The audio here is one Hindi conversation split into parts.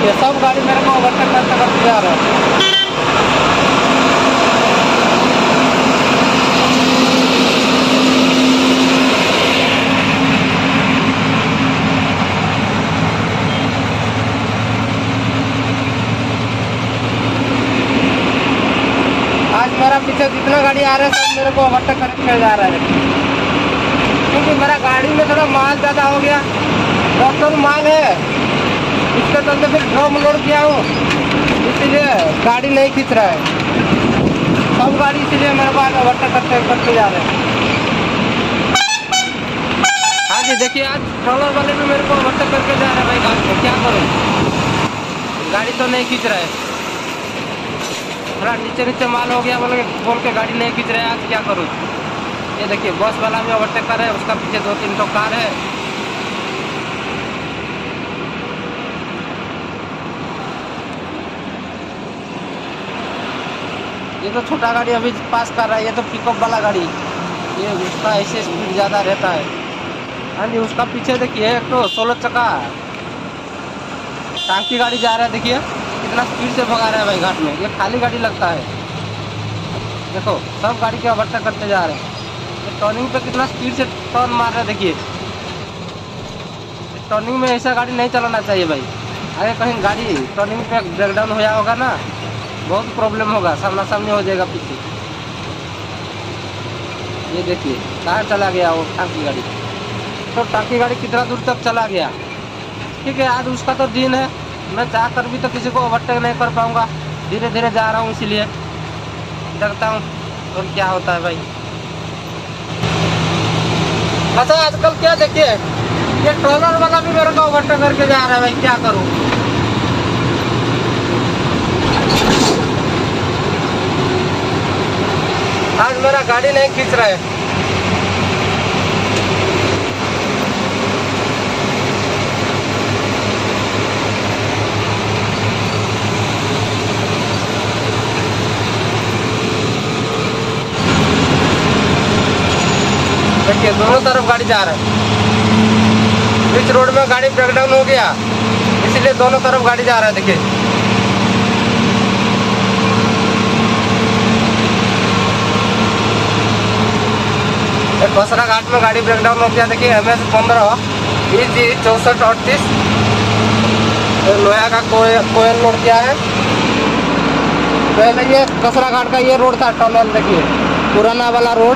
देखिए सब गाड़ी मेरे को ओवरटेक करते करते जा रहे हैं। आज मेरा पीछे जितना गाड़ी आ रहा है सब मेरे को ओवरटेक करके जा रहा है, क्योंकि मेरा गाड़ी में थोड़ा माल ज़्यादा हो गया। 10 टन माल है, इसके चलते फिर ड्रम लोड किया हूँ, इसीलिए गाड़ी नहीं खींच रहा है। सब गाड़ी इसीलिए मेरे पास ओवरटेक करते जा रहे हैं। हाँ जी देखिए, आज ट्रॉलर वाले भी मेरे को ओवरटेक करके जा रहे हैं भाई गाड़ी में। क्या करूँ, गाड़ी तो नहीं खींच रहा है। थोड़ा नीचे नीचे माल हो गया बोल के गाड़ी नहीं खींच रहे हैं। आज क्या करूँ। ये देखिए बस वाला भी ओवरटेक कर रहा है, उसका पीछे 2-3 तो कार है। ये तो छोटा गाड़ी अभी पास कर रहा है, ये तो पिकअप वाला गाड़ी, ये उसका ऐसे स्पीड ज़्यादा रहता है। हाँ जी, उसका पीछे देखिए एक तो 16 चक्का टांकी गाड़ी जा रहा है। देखिए कितना स्पीड से भगा रहा है भाई घाट में। ये खाली गाड़ी लगता है। देखो सब गाड़ी के ओवरटेक करते जा रहे हैं। ये टर्निंग पे कितना स्पीड से टर्न मार रहा है। देखिए टर्निंग में ऐसा गाड़ी नहीं चलाना चाहिए भाई। अगर कहीं गाड़ी टर्निंग पे ब्रेकडाउन हो गया होगा ना, बहुत प्रॉब्लम होगा, सामना सामने हो जाएगा पीछे। ये देखिए कहाँ चला गया वो टांकी गाड़ी। तो टांकी गाड़ी कितना दूर तक चला गया। ठीक है, आज उसका तो दिन है, मैं चाह कर भी तो किसी को ओवरटेक नहीं कर पाऊंगा। धीरे धीरे जा रहा हूँ, इसीलिए देखता हूँ और क्या होता है भाई। अच्छा आजकल क्या देखिए, ये ट्रॉलर वाला भी मेरे को ओवरटेक करके जा रहा है भाई। क्या करूँ। आज मेरा गाड़ी नहीं खींच रहा है। देखिए दोनों तरफ गाड़ी जा रहा है। बीच रोड में गाड़ी ब्रेकडाउन हो गया, इसलिए दोनों तरफ गाड़ी जा रहा है। देखिए बसरा घाट में गाड़ी ब्रेकडाउन हो गया। देखिए MS-15 EG 6438 लोया का कोयल लोड किया है। पहले ये कसरा घाट का ये रोड था टनल, देखिए पुराना वाला रोड।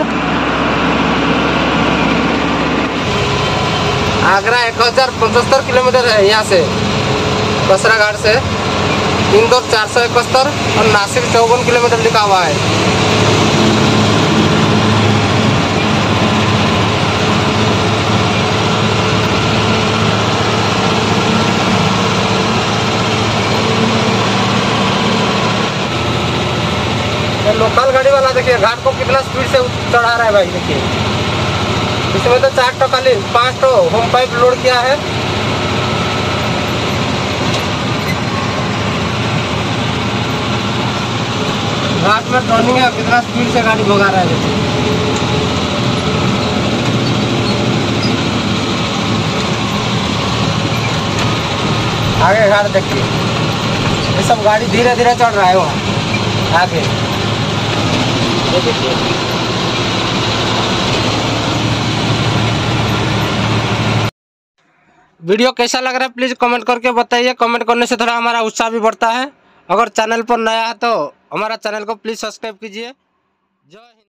आगरा 1075 किलोमीटर है यहाँ से, कसरा घाट से। इंदौर 471 और नासिक 54 किलोमीटर लिखा हुआ है। लोकल गाड़ी वाला देखिए घाट को कितना स्पीड से चढ़ा रहा है भाई। देखिए इसमें तो 4 टो खाली 5 टो होम पाइप लोड किया है। घाट में टर्निंग है, कितना स्पीड से गाड़ी भगा रहा है। देखिए आगे घाट देखिए, ये सब गाड़ी धीरे धीरे चढ़ रहा है वहाँ आगे। ये देखिए वीडियो कैसा लग रहा है प्लीज़ कमेंट करके बताइए। कमेंट करने से थोड़ा हमारा उत्साह भी बढ़ता है। अगर चैनल पर नया है तो हमारा चैनल को प्लीज़ सब्सक्राइब कीजिए। जय हिंद।